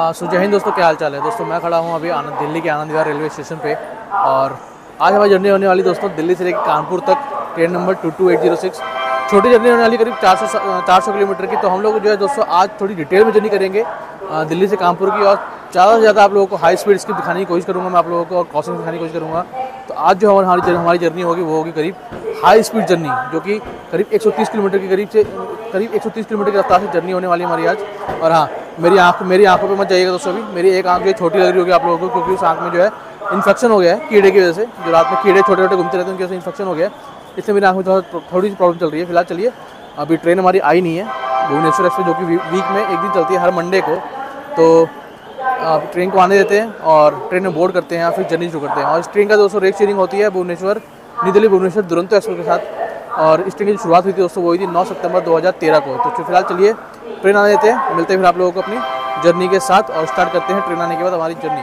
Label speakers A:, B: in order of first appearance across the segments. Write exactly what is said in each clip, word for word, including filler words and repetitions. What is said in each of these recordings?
A: सो जय हिंद दोस्तों, क्या हाल चाल है दोस्तों। मैं खड़ा हूँ अभी आनंद दिल्ली के आनंद विहार रेलवे स्टेशन पे और आज हमारी जर्नी होने वाली दोस्तों दिल्ली से लेकर कानपुर तक, train number two two eight zero six. छोटी जर्नी होने वाली, करीब चार सौ चार सौ किलोमीटर की। तो हम लोग जो है दोस्तों आज थोड़ी डिटेल में जर्नी करेंगे दिल्ली से कानपुर की, और ज़्यादा से ज़्यादा आप लोगों को हाई स्पीड की दिखाने की कोशिश करूँगा मैं आप लोगों को, और क्रॉसिंग दिखाने की कोशिश करूँगा। तो आज जो हमारी हमारी जर्नी होगी वो होगी करीब हाई स्पीड जर्नी, जो कि करीब एक सौ तीस किलोमीटर की करीब से करीब एक सौ तीस किलोमीटर की रफ्तार से जर्नी होने वाली है हमारी आज। और हाँ, मेरी आँख मेरी आँखों पे मत जाइएगा दोस्तों, अभी मेरी एक आँख जो छोटी लग रही होगी आप लोगों को, क्योंकि उस आँख में जो है इन्फेक्शन हो गया है कीड़े की वजह से। जो रात में कीड़े छोटे छोटे घूमते रहते हैं उनकी वजह से इन्फेक्शन हो गया है, इसलिए मेरी आँख में थोड़ा थोड़ी सी प्रॉब्लम चल रही है फिलहाल। चलिए, अभी ट्रेन हमारी आई नहीं है भुवनेश्वर एक्सप्रेस, जो कि वीक में एक दिन चलती है हर मंडे को। तो आप ट्रेन को आने देते हैं और ट्रेन में बोर्ड करते हैं, फिर जर्नी शुरू करते हैं। और इस ट्रेन का दोस्तों रेक शेयरिंग होती है भुवनेश्वर न्यू दिल्ली भुवनेश्वर दुरंतो एक्सप्रेस के साथ। और इस ट्रेन की शुरुआत हुई थी दोस्तों, वो हुई थी नौ सितंबर दो हज़ार तेरह को। तो फिलहाल चलिए ट्रेन आने देते हैं, मिलते हैं फिर आप लोगों को अपनी जर्नी के साथ, और स्टार्ट करते हैं ट्रेन आने के बाद हमारी जर्नी।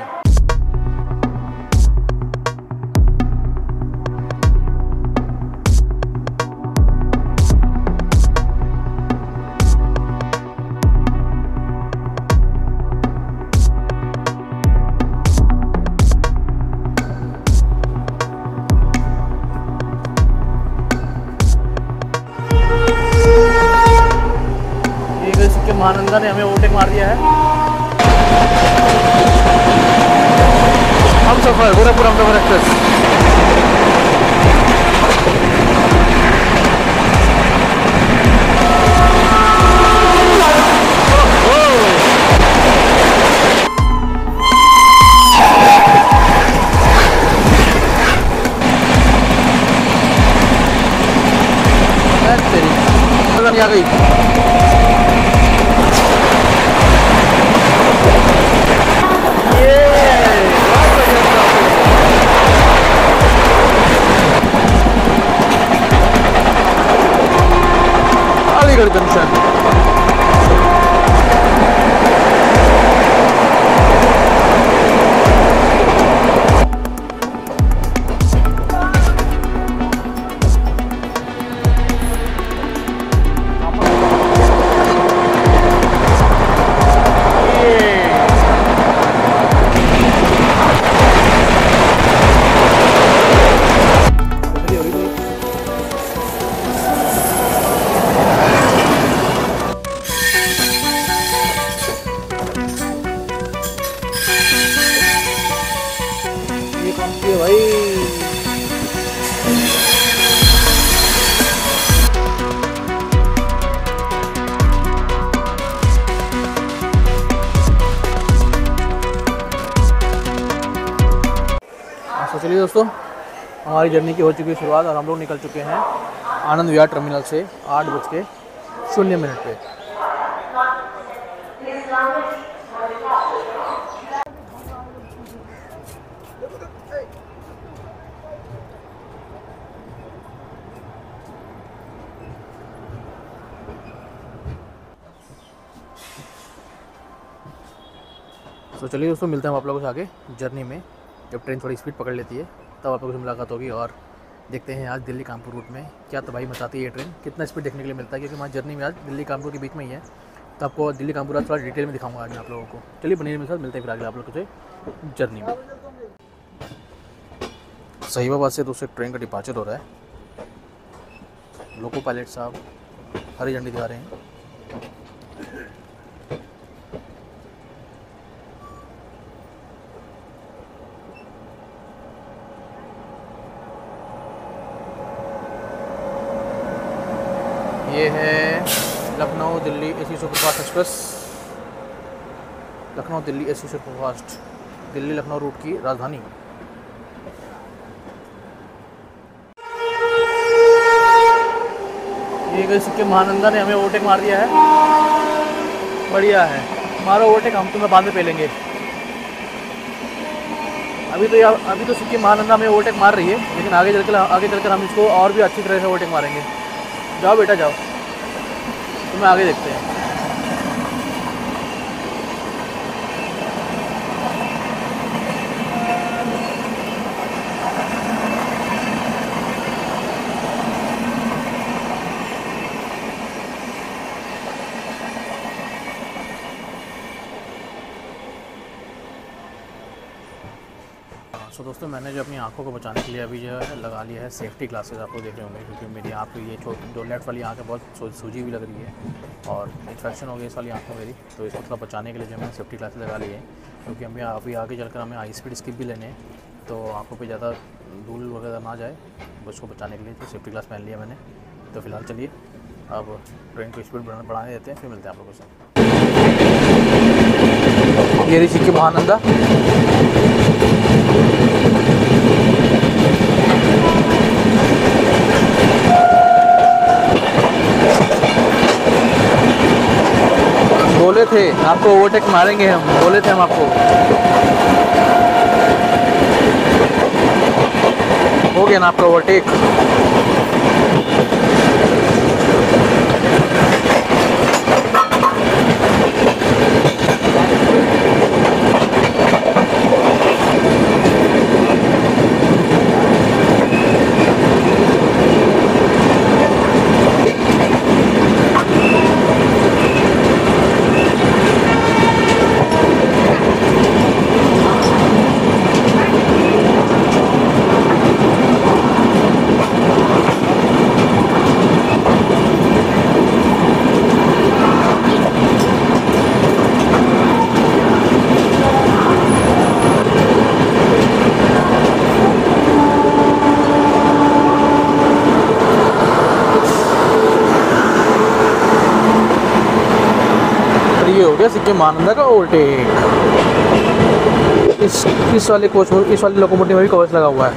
A: महानंदा ने हमें ओवरटेक मार दिया है। हम सफर गोरखपुर हम सफर एक्सप्रेस। आ गई अलीगढ़ जंक्शन। तो चलिए दोस्तों, हमारी जर्नी की हो चुकी है शुरुआत और हम लोग निकल चुके हैं आनंद विहार टर्मिनल से आठ बज के शून्य मिनट पे। तो चलिए दोस्तों, मिलते हैं हम आप लोगों से आगे जर्नी में, जब ट्रेन थोड़ी स्पीड पकड़ लेती है तब आप लोगों से मुलाकात होगी। और देखते हैं आज दिल्ली कानपुर रूट में क्या तबाही मचाती है ये ट्रेन, कितना स्पीड देखने के लिए मिलता है, क्योंकि हमारी जर्नी में आज दिल्ली कानपुर के बीच में ही है। तो आपको दिल्ली कानपुर आज थोड़ा डिटेल में दिखाऊंगा आज मैं आप लोगों को। चलिए बने मेरे साथ, मिलते हैं फिर आगे आप लोगों से जर्नी में। सहीबाबाद से दोस्तों ट्रेन का डिपार्चर हो रहा है। लोको पायलट साहब हरी झंडी दिखा रहे हैं। ये है Lucknow Delhi AC superfast express, Lucknow Delhi AC superfast, Delhi Lucknow route की राजधानी। ये गई सिक्के महानंदा ने हमें ओवरटेक मार दिया है। बढ़िया है, मारो ओवरटेक, हम तुम्हें बाद में पे लेंगे। अभी तो यार अभी तो सिक्के महानंदा हमें ओवरटेक मार रही है, लेकिन आगे चलकर आगे चलकर हम इसको और भी अच्छी तरह से ओवरटेक मारेंगे। जाओ बेटा जाओ, तुम्हें आगे देखते हैं। तो दोस्तों मैंने जो अपनी आंखों को बचाने के लिए अभी जो है लगा लिया है सेफ्टी ग्लासेस, आपको देख रहे होंगे, क्योंकि मेरी आँख ये छोटी जो लेफ्ट वाली आँख है बहुत सूजी भी लग रही है और इन्फेक्शन हो गई इस वाली आँख में मेरी, तो इसको थोड़ा बचाने के लिए जो मैंने सेफ्टी ग्लासेस लगा लिए हैं, क्योंकि हमें अभी आगे चलकर हमें हाई स्पीड स्किप भी लेने हैं, तो आँखों पर ज़्यादा धूल वगैरह ना जाए, उसको बचाने के लिए तो सेफ्टी ग्लास पहन लिया मैंने। तो फिलहाल चलिए अब ट्रेन को स्पीड बढ़ाने देते हैं, फिर मिलते हैं आप लोगों से। ये ऋषि की महानंदा, बोले थे आपको ओवरटेक मारेंगे हम, बोले थे हम आपको, हो गया ना आपका ओवरटेक। ये हो गया सिक्किम महानंदा का ओवरटेक। इस इस वाले कोच में, इस वाले लोकोमोटिव में भी कवच लगा हुआ है।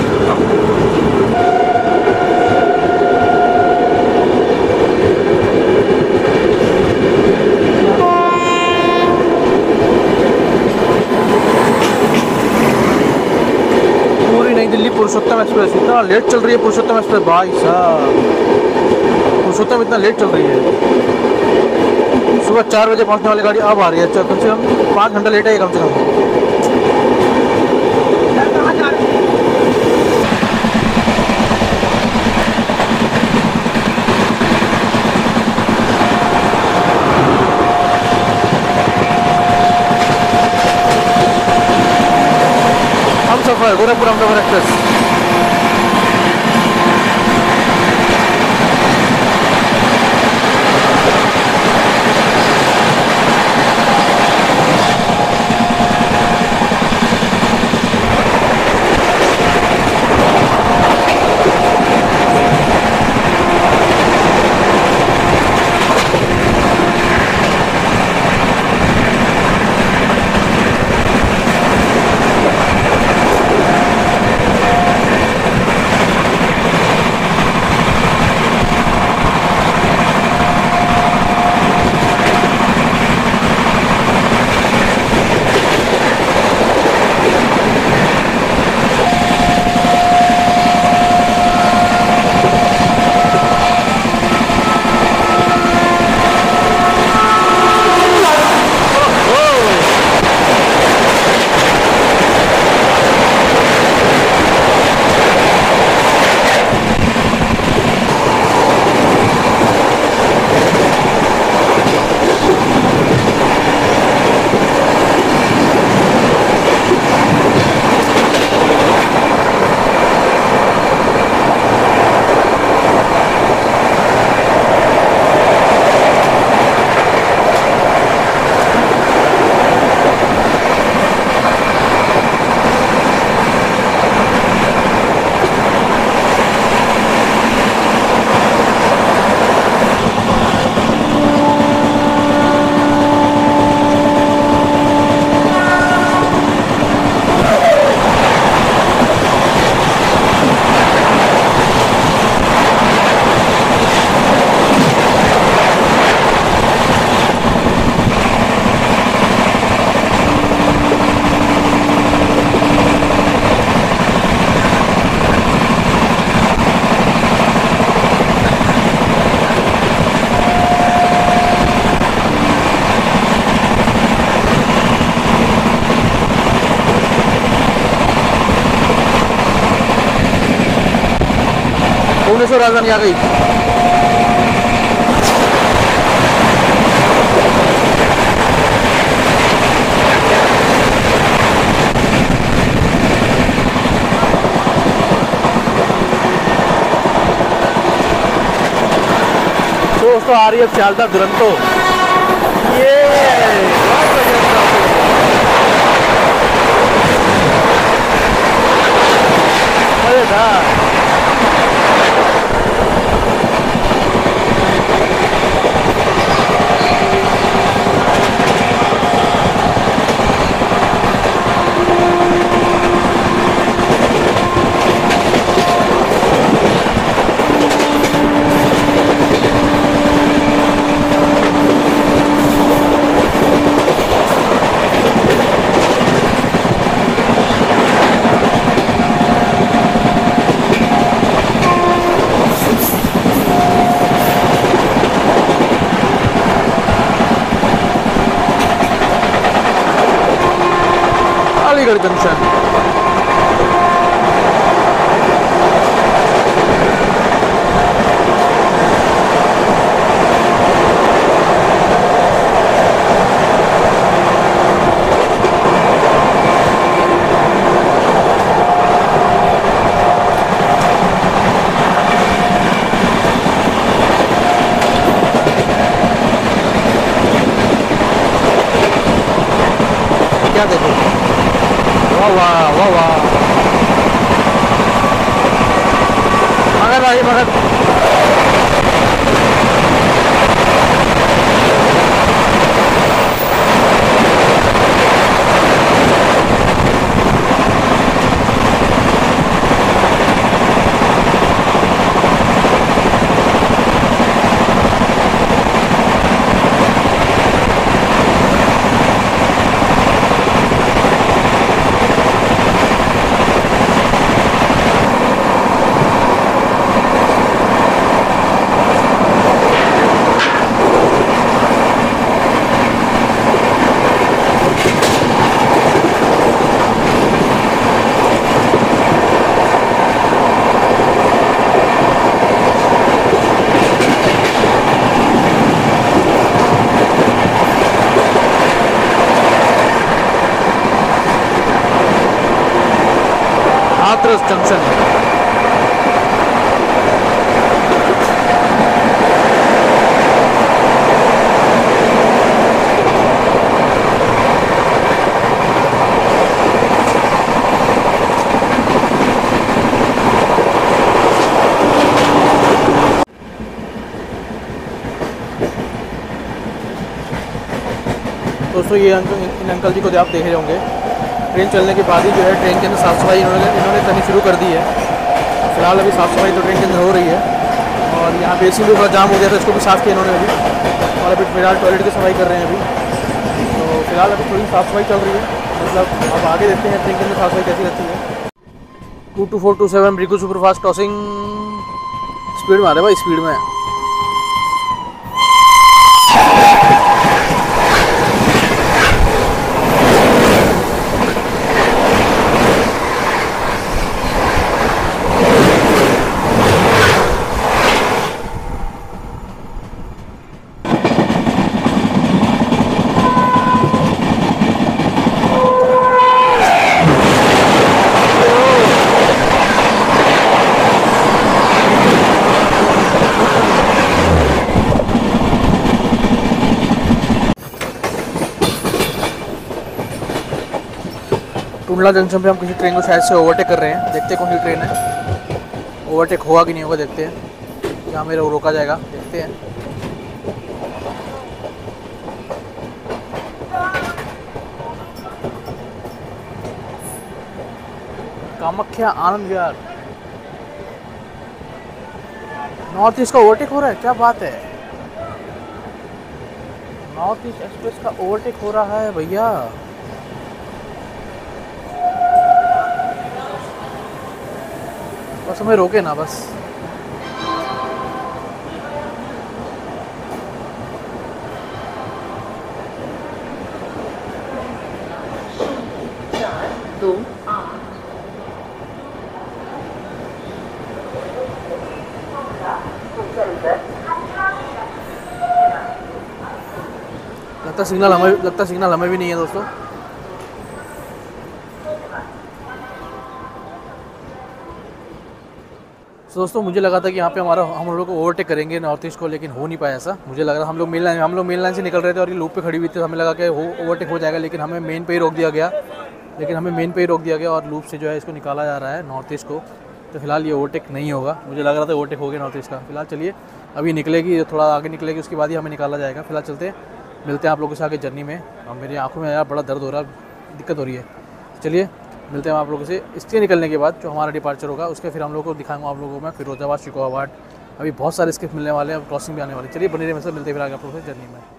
A: पूरी नई दिल्ली पुरुषोत्तम एक्सप्रेस इतना लेट चल रही है, पुरुषोत्तम एक्सप्रेस भाई साहब, पुरुषोत्तम इतना लेट चल रही है। सुबह चार बजे पहुंचने वाली गाड़ी अब आ रही है, अच्छा कम से कम पाँच घंटा लेट है कम से कम। हम सफर गोरखपुर हमसफर एक्सप्रेस। भुवनेश्वर राजधानी आ गई। दोस्तों आ रही है सियालदह दुरंतो। ये मजेदार। अलीगढ़ जंक्शन। क्या देखो, वाह वाह वाह वाह, मगर भाई मगर हाथरस जंक्शन। दोस्तों ये अंकल, इन अंकल जी को जो आप देख रहे होंगे, ट्रेन चलने के बाद ही जो है ट्रेन के अंदर साफ़ सफाई इन्होंने इन्होंने करनी शुरू कर दी है। फिलहाल अभी साफ़ सफाई तो ट्रेन के अंदर हो रही है, और यहाँ बेसिन भी थोड़ा जाम हो गया था, इसको भी साफ़ किया इन्होंने अभी। और अभी फिलहाल टॉयलेट की सफाई कर रहे हैं अभी। तो फिलहाल अभी थोड़ी साफ़ सफाई चल रही है, मतलब अब आगे देखते हैं ट्रेन के अंदर साफ़ सफाई कैसी रहती है। Two two four two seven ब्रिकू सुपरफास्ट क्रॉसिंग स्पीड में आ रहे भाई, स्पीड में। टुंडला जंक्शन पे हम किसी ट्रेन को शायद से ओवरटेक कर रहे हैं, देखते हैं कौन सी ट्रेन है, ओवरटेक होगा कि नहीं होगा देखते हैं, जहाँ मेरा रोका जाएगा देखते हैं। कामाख्या आनंद विहार, नॉर्थ ईस्ट का ओवरटेक हो रहा है, क्या बात है। नॉर्थ ईस्ट एक्सप्रेस का ओवरटेक हो रहा है भैया। बस हमें रोके ना बस। दो लगता सिग्नल हमें लगता सिग्नल हमें भी नहीं है दोस्तों। तो दोस्तों मुझे लगा था कि यहाँ पे हमारा हम लोग को ओवरटेक करेंगे नॉर्थ ईस्ट को, लेकिन हो नहीं पाया ऐसा। मुझे लग रहा हम लोग मेन लाइन हम लोग मेन लाइन से निकल रहे थे और ये लूप पे खड़ी हुई थी, हमें लगा कि हो ओवरटेक हो जाएगा, लेकिन हमें मेन पे ही रोक दिया गया लेकिन हमें मेन पे ही रोक दिया गया और लूप से जो है इसको निकाला जा रहा है नॉर्थ ईस्ट को। तो फिलहाल ये ओवरटेक नहीं होगा, मुझे लग रहा था ओवरटेक हो गया नॉर्थ ईस्ट का। फिलहाल चलिए अभी निकलेगी, थोड़ा आगे निकलेगी, उसके बाद ही हमें निकाला जाएगा। फिलहाल चलते हैं, मिलते हैं आप लोगों से आगे जर्नी में। और मेरी आंखों में यार बड़ा दर्द हो रहा है, दिक्कत हो रही है। चलिए मिलते हैं आप लोगों से इसके निकलने के बाद, जो हमारा डिपार्चर होगा उसके फिर हम लोग को दिखाऊंगा आप लोगों को मैं फिरोजाबाद, शिकोहाबाद, अभी बहुत सारे स्किप मिलने वाले हैं, अब क्रॉसिंग भी आने वाली। चलिए बने रहिए मेरे साथ, मिलते हैं फिर आगे आप लोगों से जर्नी में।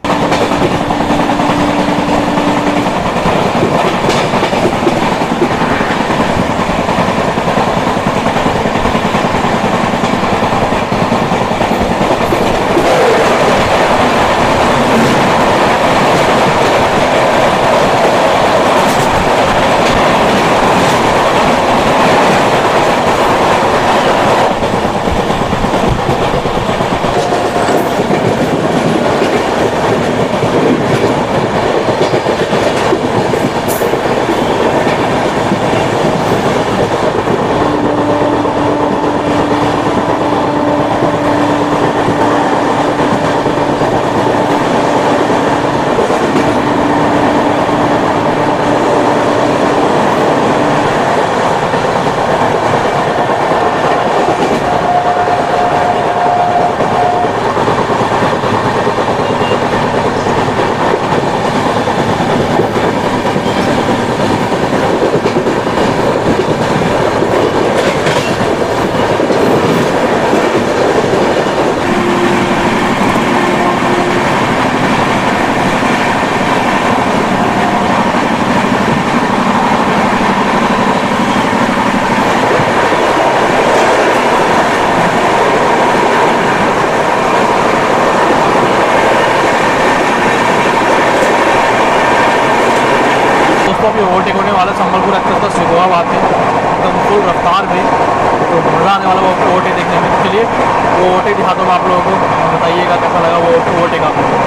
A: अभी ओवरटेक होने वाला संबलपुर एक्सप्रेस का शिकोहाबाद में एकदम फुल रफ्तार में, तो मज़ा आने वाला वो ओवरटेक देखने में। चलिए वो ओवरटेक दिखाता हूँ आप लोगों को, बताइएगा कैसा लगा वो ओवरटेक आप लोगों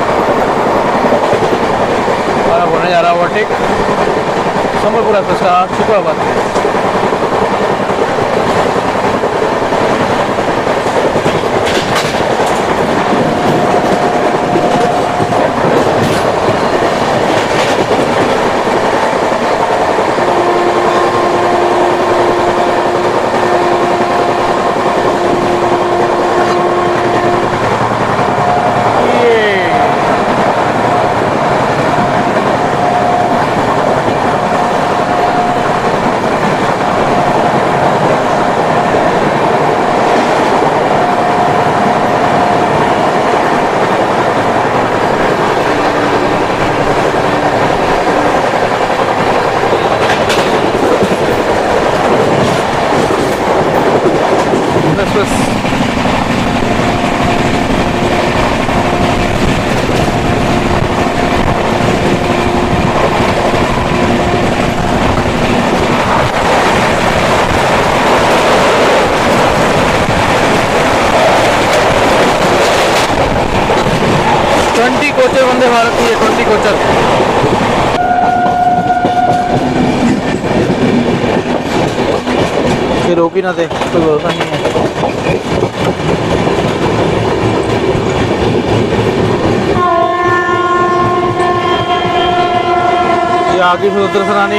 A: को। और अब होने जा रहा है ओवरटेक संबलपुर एक्सप्रेस का शिकोहाबाद में। ट्वेंटी कोचर वंदे भारत की है, ट्वेंटी कोचर। ये रोक ही ना दे, कोई भरोसा नहीं है। ये आगे सुदर्शन सरानी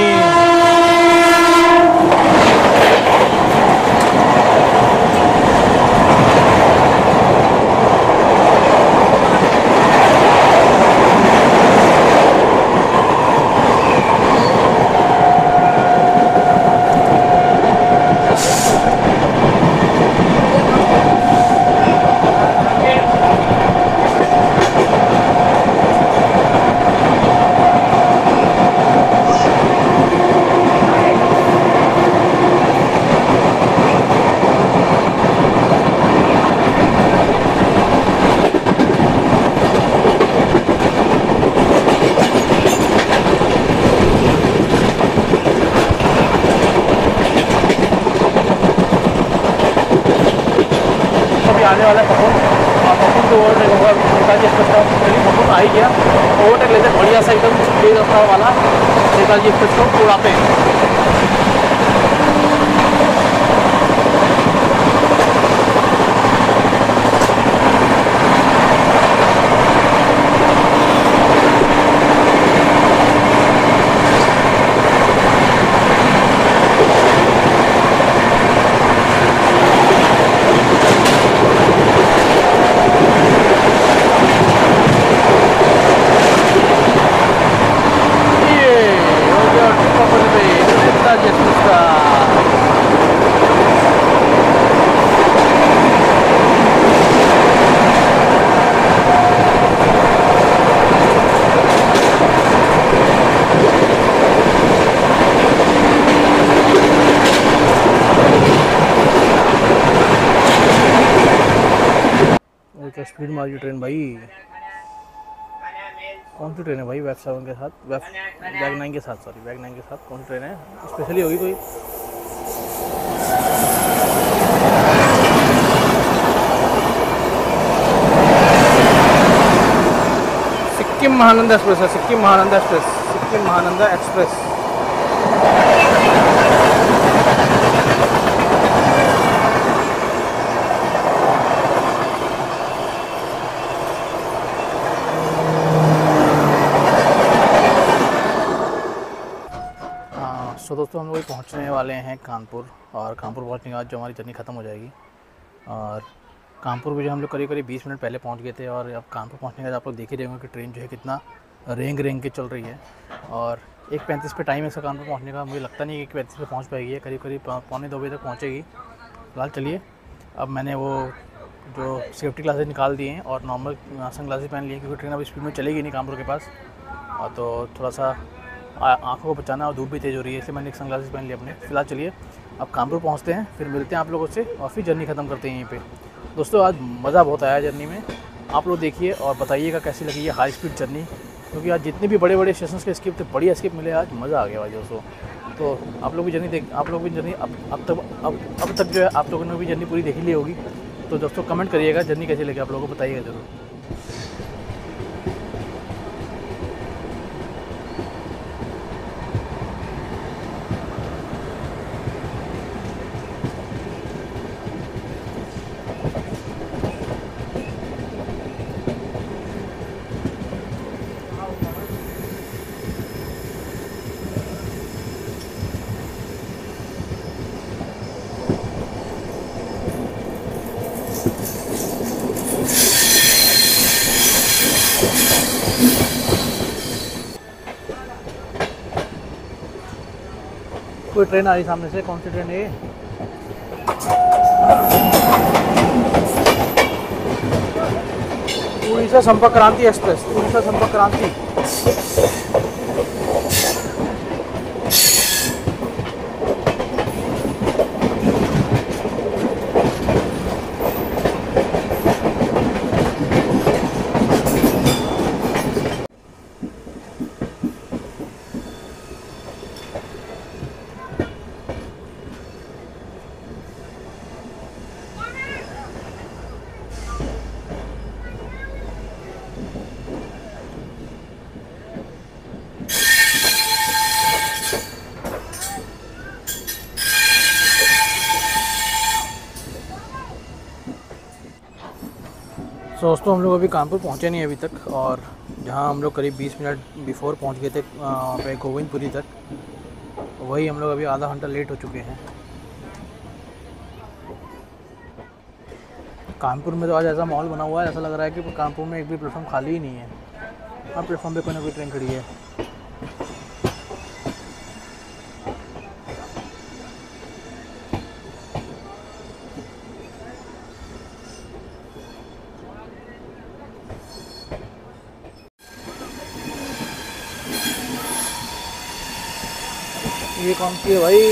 A: आने वाला है पपुन, और पपुन तो ओवरटेक होगा नेताजी एक्सप्रेस का। चलिए पपुन आ ही गया, ओवरटेक लेते बढ़िया सा एकदम तेज रफ्तार वाला नेताजी एक्सप्रेस को उड़ाते हैं। क्या स्पीड मारी है ट्रेन भाई। कौन सी ट्रेन है भाई? वेब सेवन के साथ, वेब बैग नाइन के साथ, सॉरी बैग नाइन के साथ कौन सी ट्रेन है? स्पेशली होगी कोई? सिक्किम महानंदा एक्सप्रेस है, Sikkim Mahananda express, Sikkim Mahananda express. So दोस्तों हम लोग पहुंचने वाले हैं कानपुर, और कानपुर पहुंचने के बाद जो हमारी जर्नी ख़त्म हो जाएगी। और कानपुर में जो हम लोग करीब करीब बीस मिनट पहले पहुंच गए थे, और अब कानपुर पहुंचने के बाद आप लोग देख ही रहे होंगे कि ट्रेन जो है कितना रेंग रेंग के चल रही है। और एक पैंतीस पे टाइम है इसका कानपुर पहुँचने का। मुझे लगता नहीं है कि पैंतीस पे पहुँच पाएगी, करीब करीब पौने दो बजे तक पहुँचेगी। फिलहाल चलिए, अब मैंने वो जो सेफ्टी ग्लासेस निकाल दिए हैं और नॉर्मल सन ग्लासेस पहन लिए, क्योंकि ट्रेन अब स्पीड में चलेगी नहीं कानपुर के पास, और तो थोड़ा सा आँखों को बचाना, और धूप भी तेज़ हो रही है, इसलिए मैंने एक सनग्लासेस पहन लिए अपने। फिलहाल चलिए अब कानपुर पहुंचते हैं, फिर मिलते हैं आप लोगों से, और फिर जर्नी ख़त्म करते हैं यहीं पे। दोस्तों आज मज़ा बहुत आया जर्नी में, आप लोग देखिए और बताइएगा कैसी लगी ये हाई स्पीड जर्नी, क्योंकि आज जितने भी बड़े बड़े स्टेशन के स्किप थे, बढ़िया स्किप मिले, आज मज़ा आ गया भाई दोस्तों। तो आप लोग भी जर्नी देख आप लोग भी जर्नी अब अब तक अब अब तक जो है आप लोगों ने भी जर्नी पूरी देख ली होगी। तो दोस्तों कमेंट करिएगा जर्नी कैसी लगी, आप लोगों को बताइएगा ज़रूर। कोई ट्रेन आ रही सामने से, कौन सी ट्रेन है ये? उड़ीसा संपर्क क्रांति एक्सप्रेस, उड़ीसा संपर्क क्रांति। तो दोस्तों हम लोग अभी कानपुर पहुँचे नहीं अभी तक, और जहाँ हम लोग करीब बीस मिनट बिफोर पहुँच गए थे पे गोविंदपुरी तक, वही हम लोग अभी आधा घंटा लेट हो चुके हैं। कानपुर में तो आज ऐसा माहौल बना हुआ है, ऐसा लग रहा है कि कानपुर में एक भी प्लेटफॉर्म खाली ही नहीं है। हर प्लेटफॉर्म पे कोई ना कोई ट्रेन खड़ी है। ये कौन सी है भाई?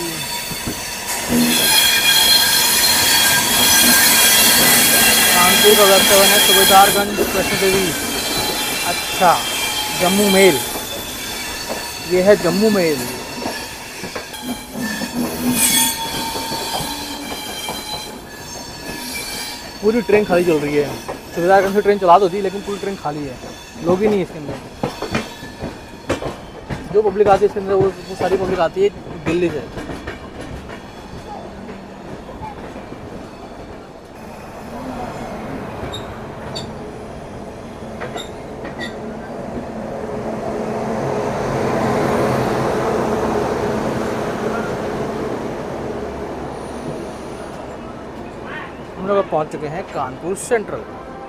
A: कानपुर का वेब सेवन है, सुबेदारगंज वैष्णो देवी। अच्छा, जम्मू मेल, ये है जम्मू मेल। पूरी ट्रेन खाली चल रही है। सुबेदारगंज से ट्रेन चला दो थी, लेकिन पूरी ट्रेन खाली है, लोग ही नहीं है इसके अंदर। जो पब्लिक आती है इसके अंदर, वो, वो सारी पब्लिक आती है दिल्ली से। हम लोग अब पहुंच चुके हैं कानपुर सेंट्रल।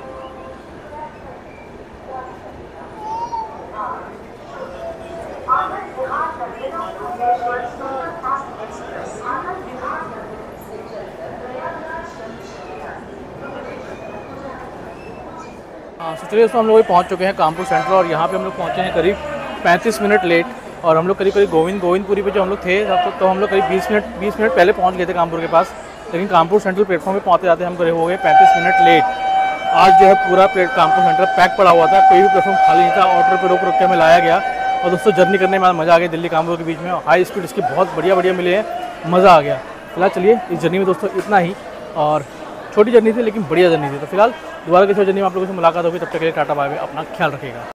A: हाँ तो चलिए दोस्तों हम लोग पहुँच चुके हैं कानपुर सेंट्रल, और यहाँ पे हम लोग पहुँचे हैं करीब पैंतीस मिनट लेट। और हम लोग करीब करीब गोविंद गोविंदपुरी पे जो हम लोग थे तो, तो हम लोग करीब बीस मिनट बीस मिनट पहले पहुँच गए थे कानपुर के पास, लेकिन कानपुर सेंट्रल प्लेटफॉर्म पे पहुँचते जाते हम करीब हो गए पैंतीस मिनट लेट। आज जो है पूरा प्लेट कानपुर सेंटर पैक पड़ा हुआ था, कोई भी प्लेटफॉर्म खाली नहीं था। ऑटो पे रोक रोक के हमें लाया गया और दोस्तों जर्नी करने में मज़ा आ गया। दिल्ली कानपुर के बीच में हाई स्पीड इसकी बहुत बढ़िया बढ़िया मिले हैं, मज़ा आ गया। फिलहाल चलिए इस जर्नी में दोस्तों इतना ही, और छोटी जर्नी थी लेकिन बढ़िया जर्नी थी। तो फिलहाल दोबारा किसी जर्नी में आप लोगों से मुलाकात होगी, तब तक के लिए टाटा बाय बाय, अपना ख्याल रखिएगा।